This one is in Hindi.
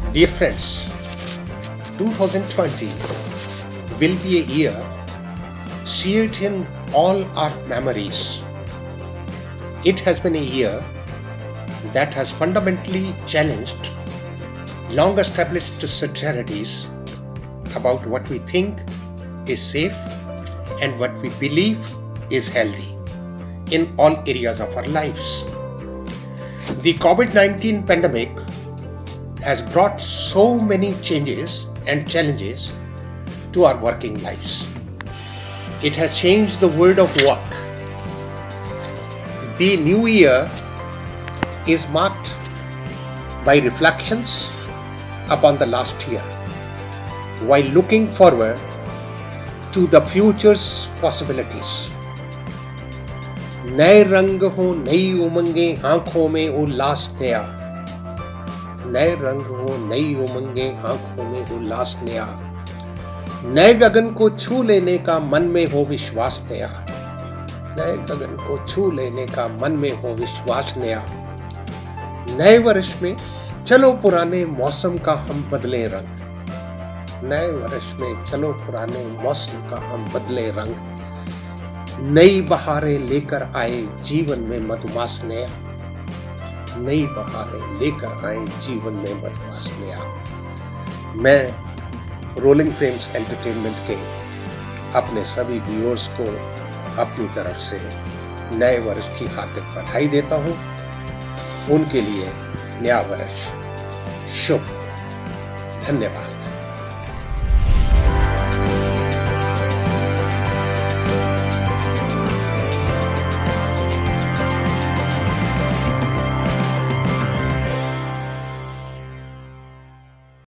Dear friends, 2020 will be a year seared in all our memories. It has been a year that has fundamentally challenged long-established certainties about what we think is safe and what we believe is healthy in all areas of our lives. The COVID-19 pandemic has brought so many changes and challenges to our working lives. It has changed the world of work. The new year is marked by reflections upon the last year, while looking forward to the future's possibilities. नए रंग हो, नई उमंगे, आंखों में उल्लास नया। नए रंग हो, नई उमंगे, आंखों में उल्लास नया। नए गगन को छू लेने का मन में हो विश्वास नया। नए गगन को छू लेने का मन में हो विश्वास नया। नए वर्ष में चलो पुराने मौसम का हम बदले रंग। नए वर्ष में चलो पुराने मौसम का हम बदले रंग। नई बहारें लेकर आए जीवन में मधुमास नया। नई बहारें लेकर आए जीवन में मधुमास नया। मैं रोलिंग फ्रेम्स एंटरटेनमेंट के अपने सभी व्यूअर्स को अपनी तरफ से नए वर्ष की हार्दिक बधाई देता हूं। उनके लिए नया वर्ष शुभ। धन्यवाद।